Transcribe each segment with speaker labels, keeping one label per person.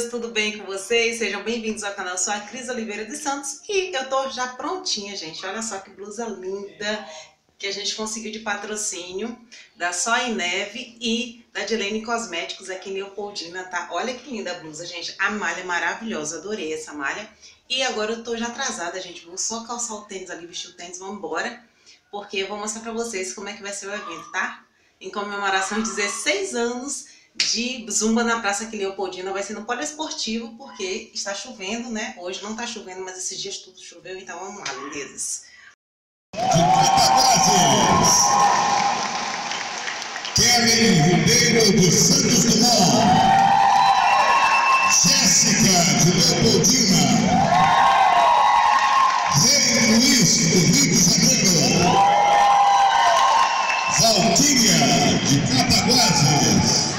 Speaker 1: tudo bem com vocês? Sejam bem-vindos ao canal. Eu sou a Cris Oliveira dos Santos e eu tô já prontinha, gente. Olha só que blusa linda que a gente conseguiu de patrocínio da Só em Neve e da Dilene Cosméticos aqui em Leopoldina, tá? Olha que linda a blusa, gente. A malha é maravilhosa, adorei essa malha. E agora eu tô já atrasada, gente. Vou só calçar o tênis ali, vestir o tênis, vamos embora. Porque eu vou mostrar pra vocês como é que vai ser o evento, tá? Em comemoração de 16 anos de Zumba na Praça aqui em Leopoldina, vai ser no poliesportivo, porque está chovendo, né? Hoje não tá chovendo, mas esses dias tudo choveu, então vamos lá, lindezas.
Speaker 2: Kellen Ribeiro dos Santos Dumont, Jéssica de Leopoldina, Rei Luiz do Rio de Janeiro, Valquíria de Cataguases,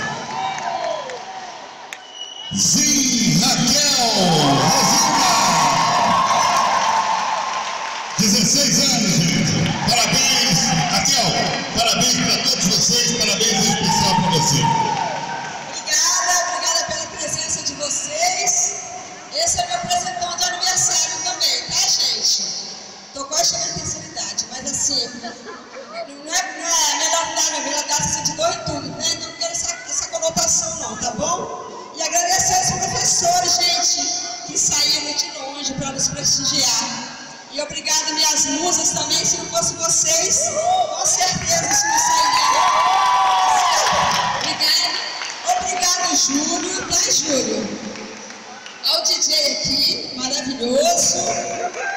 Speaker 2: Zin Raquel Regina, 16 anos, gente. Parabéns, Raquel. Parabéns para todos vocês. Parabéns em especial para você.
Speaker 3: Obrigada pela presença de vocês. Esse é meu presentão de aniversário também, tá, gente? Tô quase chegando na terceira idade, mas assim, não é melhor dar, é melhor dar assim de dor e tudo, né? Não quero essa conotação não, tá bom? E agradecer aos professores, gente, que saíram de longe para nos prestigiar. E obrigado minhas musas também, se não fosse vocês, com certeza isso não sairia. Obrigado, Júlio, tá, Júlio? Ao DJ aqui, maravilhoso.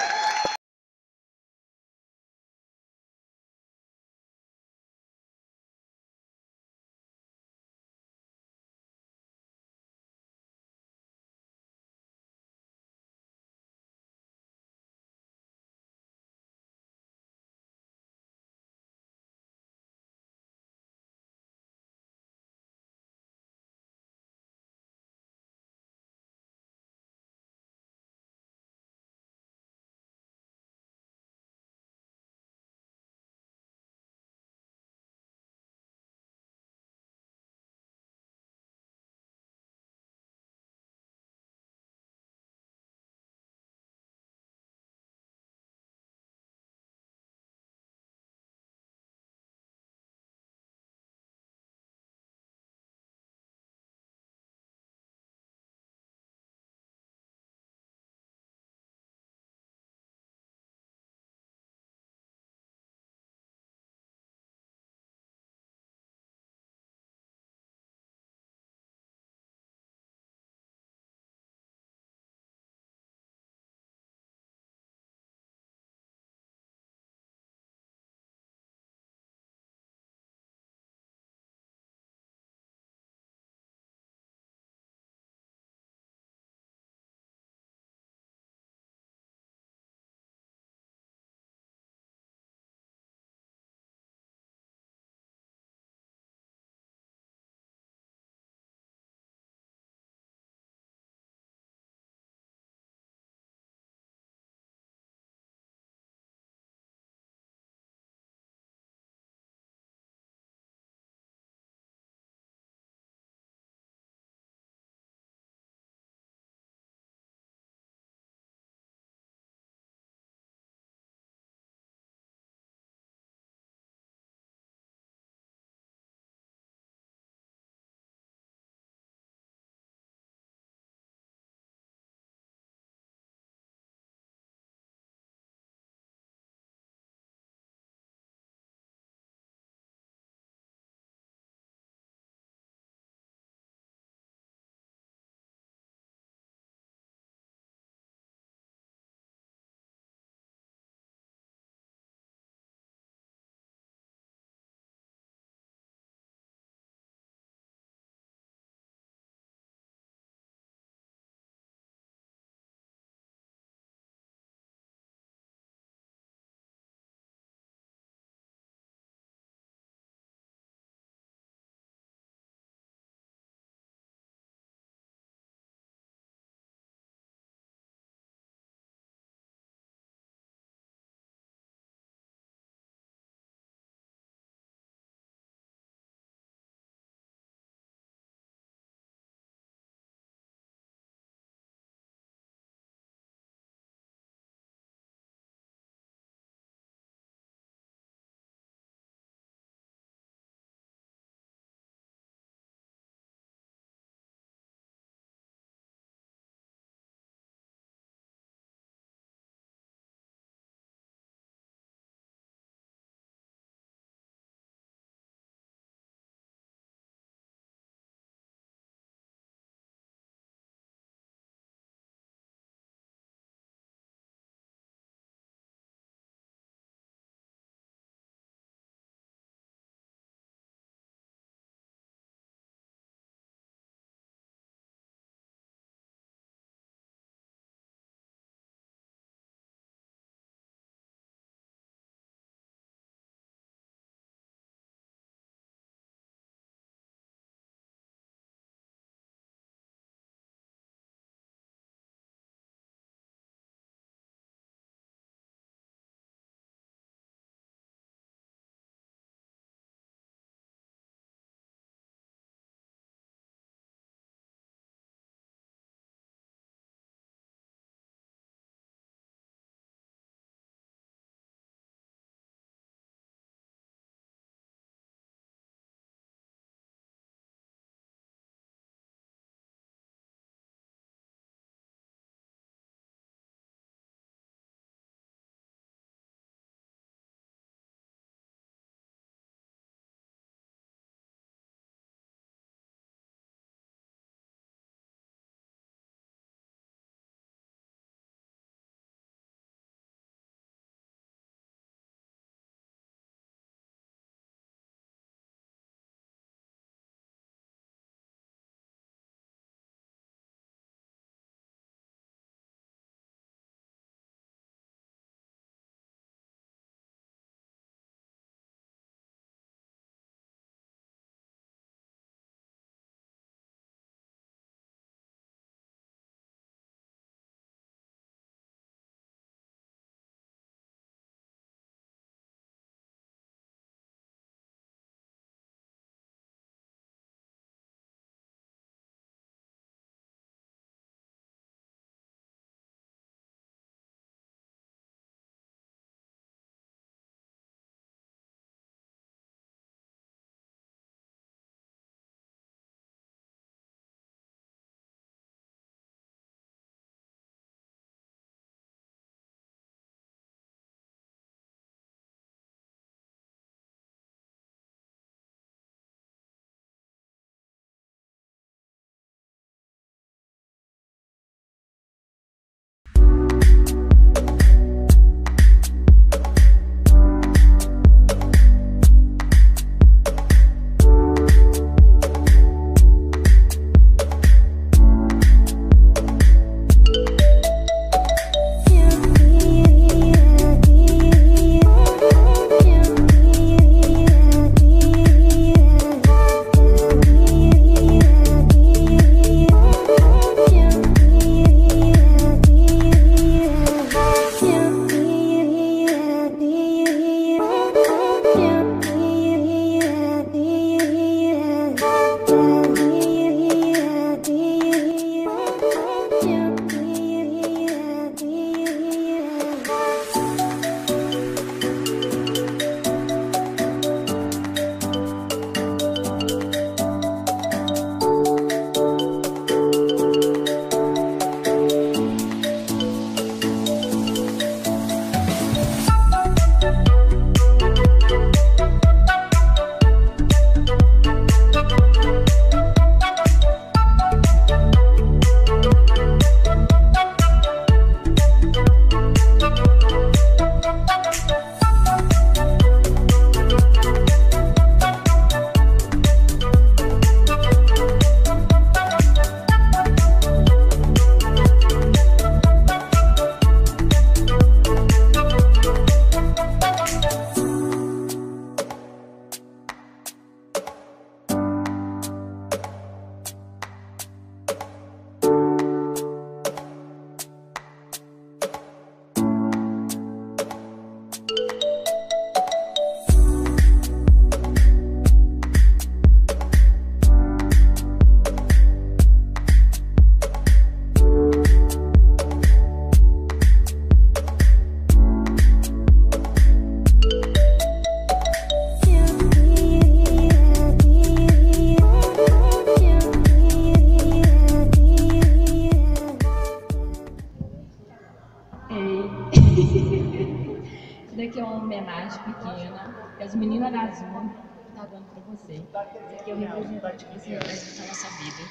Speaker 4: menina da Azul tá dando pra você. Esse aqui é o representante que você representa na nossa vida.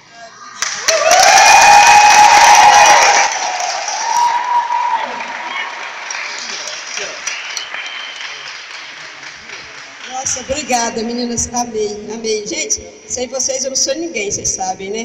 Speaker 3: Nossa, obrigada, meninas. Amei, amei. Gente, sem vocês eu não sou ninguém, vocês sabem, né?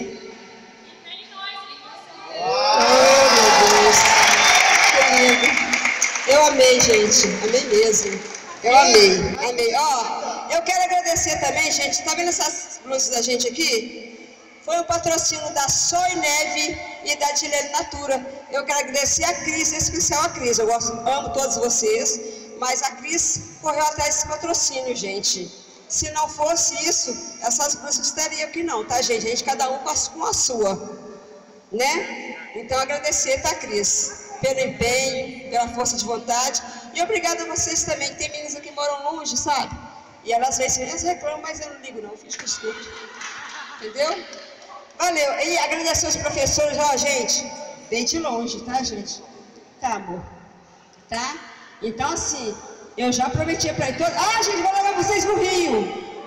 Speaker 3: Oh, meu Deus. Que lindo. Eu amei, gente. Amei mesmo. Eu amei, amei. Ó, eu quero agradecer também, gente. Tá vendo essas blusas da gente aqui? Foi um patrocínio da Soy Neve e da Dilene Natura. Eu quero agradecer a Cris, em especial a Cris. Eu amo todos vocês, mas a Cris correu atrás desse patrocínio, gente. Se não fosse isso, essas blusas estariam aqui não, tá, gente? A gente, cada um com a sua, né? Então, agradecer, tá, Cris? Pelo empenho, pela força de vontade. E obrigada a vocês também, que tem meninas que moram longe, sabe? E elas às vezes reclamam, mas eu não ligo não, fiz que escuto. Entendeu? Valeu. E agradecer aos professores, ó, gente, bem de longe, tá, gente? Tá, amor? Tá? Então, assim, eu já prometi pra ele todo... Ah, gente, vou levar vocês no Rio.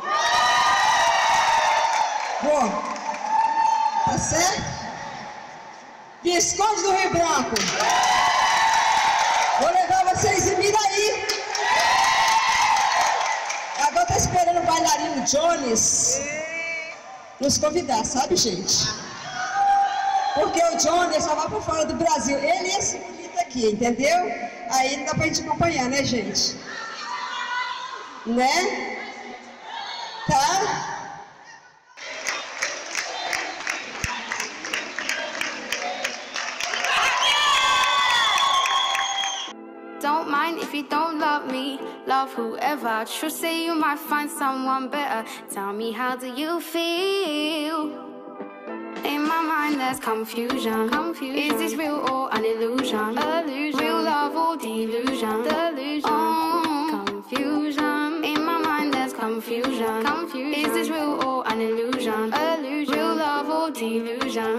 Speaker 3: Vou. Tá certo? Visconde do Rio Branco. Vou levar vocês em Miraí. Agora tá esperando o bailarino Jones nos convidar, sabe, gente? Porque o Jones só vai pra fora do Brasil. Ele e esse bonito aqui, entendeu? Aí não dá pra gente acompanhar, né, gente? Né? Tá?
Speaker 5: Don't mind if you don't love me, love whoever. I trust say you might find someone better. Tell me, how do you feel? In my mind there's confusion. Is this real or an illusion? Real love or delusion? Confusion. In my mind there's confusion. Is this real or an illusion? Real love or delusion?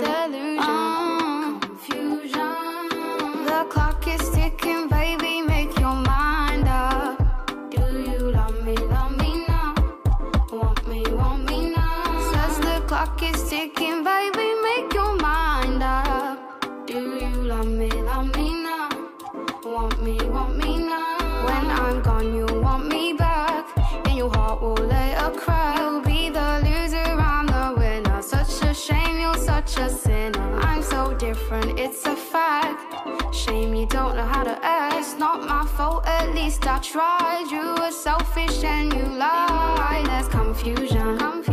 Speaker 5: Confusion. The clock is ticking, baby, make your mind up. Do you love me now? Want me now? Says the clock is ticking, baby, make your mind up. Do you love me now? Want me now? When I'm gone, you want me back, and your heart will lay a crack. You'll be the loser, I'm the winner. Such a shame, you're such a sinner. I'm so different, it's a fact. Shame you don't know how to act. It's not my fault, at least I tried. You were selfish and you lied. There's confusion.